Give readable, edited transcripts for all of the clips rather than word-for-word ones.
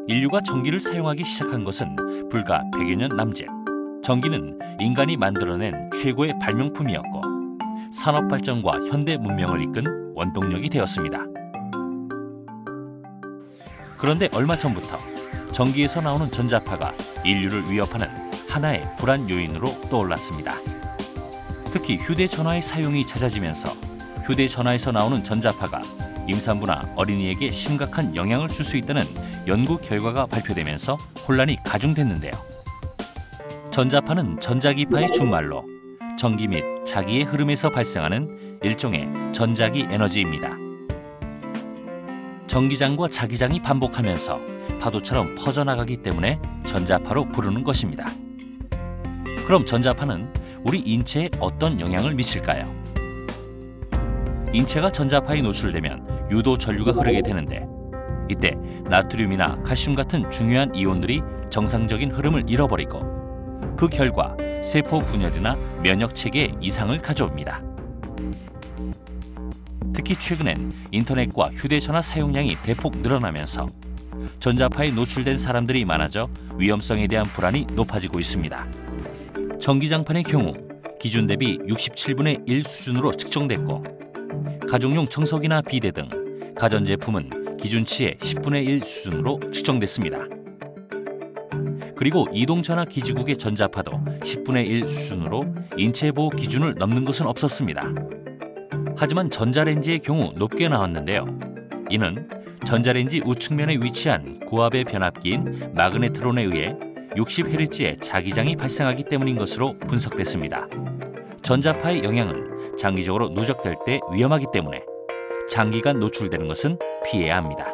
인류가 전기를 사용하기 시작한 것은 불과 100여 년 남짓. 전기는 인간이 만들어낸 최고의 발명품이었고 산업 발전과 현대 문명을 이끈 원동력이 되었습니다. 그런데 얼마 전부터 전기에서 나오는 전자파가 인류를 위협하는 하나의 불안 요인으로 떠올랐습니다. 특히 휴대전화의 사용이 잦아지면서 휴대전화에서 나오는 전자파가 임산부나 어린이에게 심각한 영향을 줄 수 있다는 연구 결과가 발표되면서 혼란이 가중됐는데요. 전자파는 전자기파의 준말로 전기 및 자기의 흐름에서 발생하는 일종의 전자기 에너지입니다. 전기장과 자기장이 반복하면서 파도처럼 퍼져나가기 때문에 전자파로 부르는 것입니다. 그럼 전자파는 우리 인체에 어떤 영향을 미칠까요? 인체가 전자파에 노출되면 유도 전류가 흐르게 되는데 이때 나트륨이나 칼슘 같은 중요한 이온들이 정상적인 흐름을 잃어버리고 그 결과 세포 분열이나 면역 체계에 이상을 가져옵니다. 특히 최근엔 인터넷과 휴대전화 사용량이 대폭 늘어나면서 전자파에 노출된 사람들이 많아져 위험성에 대한 불안이 높아지고 있습니다. 전기장판의 경우 기준 대비 67분의 1 수준으로 측정됐고 가정용 청소기나 비데 등 가전제품은 기준치의 10분의 1 수준으로 측정됐습니다. 그리고 이동전화 기지국의 전자파도 10분의 1 수준으로 인체보호 기준을 넘는 것은 없었습니다. 하지만 전자레인지의 경우 높게 나왔는데요. 이는 전자레인지 우측면에 위치한 고압의 변압기인 마그네트론에 의해 60Hz의 자기장이 발생하기 때문인 것으로 분석됐습니다. 전자파의 영향은 장기적으로 누적될 때 위험하기 때문에 장기간 노출되는 것은 피해야 합니다.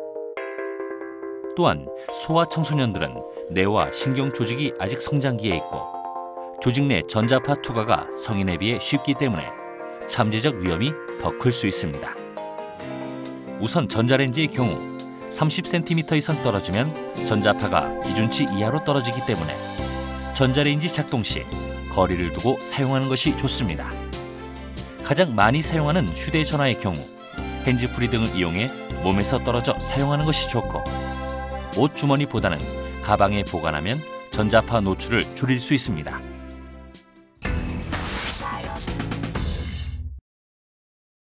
또한 소아 청소년들은 뇌와 신경 조직이 아직 성장기에 있고 조직 내 전자파 투과가 성인에 비해 쉽기 때문에 잠재적 위험이 더 클 수 있습니다. 우선 전자레인지의 경우 30cm 이상 떨어지면 전자파가 기준치 이하로 떨어지기 때문에 전자레인지 작동 시 거리를 두고 사용하는 것이 좋습니다. 가장 많이 사용하는 휴대전화의 경우 핸즈프리 등을 이용해 몸에서 떨어져 사용하는 것이 좋고 옷 주머니보다는 가방에 보관하면 전자파 노출을 줄일 수 있습니다.